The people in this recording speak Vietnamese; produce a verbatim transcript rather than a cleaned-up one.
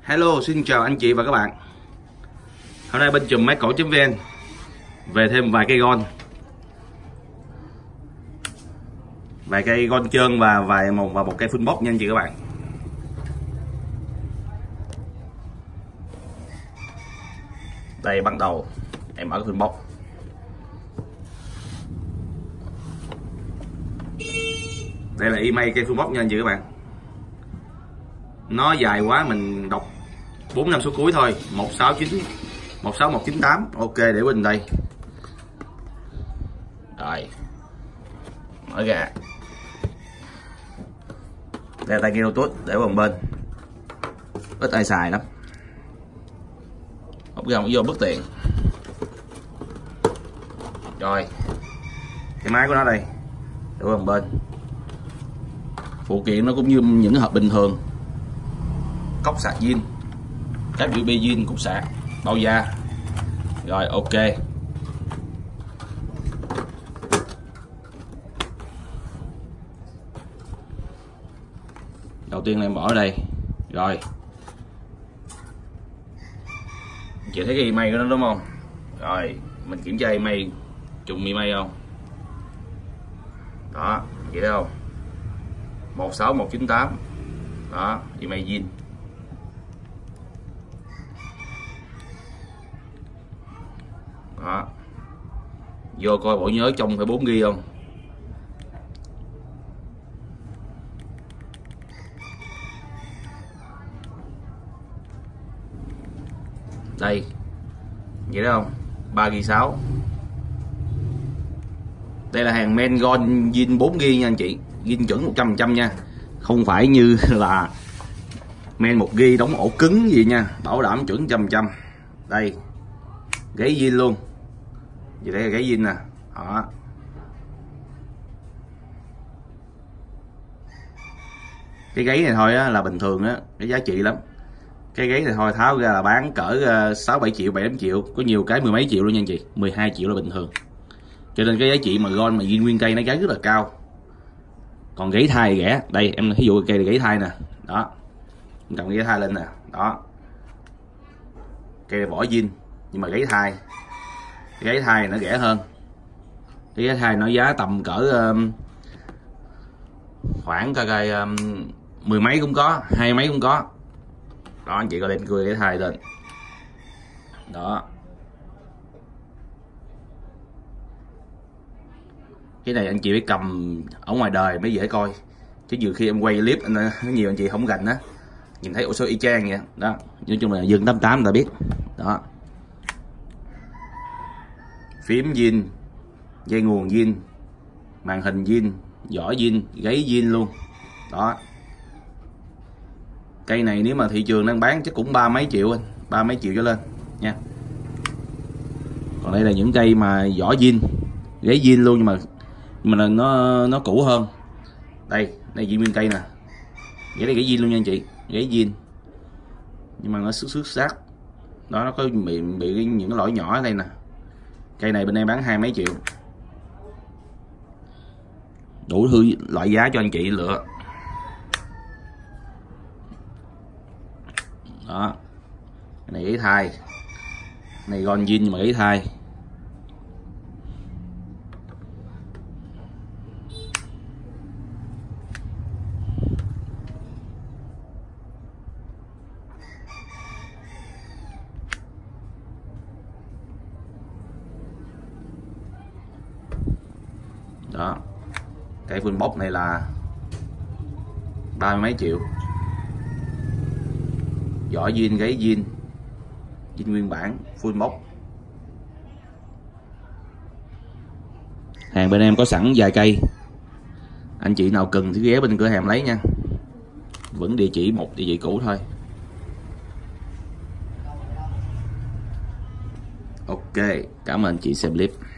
Hello, xin chào anh chị và các bạn. Hôm nay bên chùm máy cổ.vn về thêm vài cây gon, vài cây gon trơn và vài một và một cây phun bốc nha anh chị các bạn. Đây, bắt đầu em mở cái phun bốc. Đây là email cây phun bốc nha anh chị các bạn. Nó dài quá mình đọc bốn năm số cuối thôi. Một sáu chín một sáu một chín tám. Ok, để bên đây. Rồi, mở ra. Đây là tai nghe Bluetooth để vào bên, ít ai xài lắm. Hộp gồng vô bất tiện. Rồi, cái máy của nó đây để vào bên. Phụ kiện nó cũng như những hộp bình thường. Cốc sạc zin, cáp u ét bê zin, cục sạc, bao da. Rồi, ok. Đầu tiên là em bỏ ở đây. Rồi, chị thấy cái email của nó đúng không? Rồi, mình kiểm tra email, trùng email không? Đó, vậy thấy không? Một sáu một chín tám. Đó, email zin. Đó, vô coi bộ nhớ trong phải bốn gi ga bai không. Đây, vậy đó không, ba gi ga bai sáu. Đây là hàng men gon zin bốn gi ga bai nha anh chị, zin chuẩn một trăm phần trăm nha, không phải như là men một gi ga bai đóng ổ cứng gì nha, bảo đảm chuẩn một trăm phần trăm. Đây, gáy zin luôn. Vậy đây là gáy zin nè. Đó, cái gáy này thôi á là bình thường á, cái giá trị lắm. Cái gáy này thôi tháo ra là bán cỡ sáu bảy triệu, bảy tám triệu, có nhiều cái mười mấy triệu luôn nha anh chị, mười hai triệu là bình thường. Cho nên cái giá trị mà gon mà zin nguyên cây nó gáy rất là cao. Còn gáy thai rẻ, đây em ví dụ cây này gáy thai nè. Đó, cầm gáy thai lên nè. Đó, cây này vỏ zin nhưng mà gáy thai. Cái gáy thai nó rẻ hơn. Cái gáy thai nó giá tầm cỡ um, khoảng coi coi um, mười mấy cũng có, hai mấy cũng có. Đó, anh chị có đem cười gáy thai lên. Đó, cái này anh chị phải cầm ở ngoài đời mới dễ coi, chứ nhiều khi em quay clip anh, nhiều anh chị không gành á, nhìn thấy ổ số y chang vậy. Đó, nói chung là Dương tám tám người ta biết. Đó, phím zin, dây nguồn zin, màn hình zin, vỏ zin, gáy zin luôn. Đó, cây này nếu mà thị trường đang bán chắc cũng ba mấy triệu anh, ba mấy triệu trở lên nha. Còn đây là những cây mà vỏ zin, gáy zin luôn, nhưng mà nhưng mà nó nó cũ hơn. Đây, đây zin nguyên cây nè, vậy đây gáy zin luôn nha anh chị, gáy zin nhưng mà nó xước xước sát. Đó, nó có bị bị những cái lỗi nhỏ ở đây nè. Cây này bên em bán hai mấy triệu, đủ thứ loại giá cho anh chị lựa. Đó, cái này gáy thai, cái này gon zin nhưng mà gáy thai. Đó, cái phun bốc này là ba mươi mấy triệu, vỏ zin, gáy zin, zin nguyên bản, phun bốc. Hàng bên em có sẵn vài cây, anh chị nào cần thì ghé bên cửa hàng lấy nha, vẫn địa chỉ một địa chỉ cũ thôi. Ok, cảm ơn chị xem clip.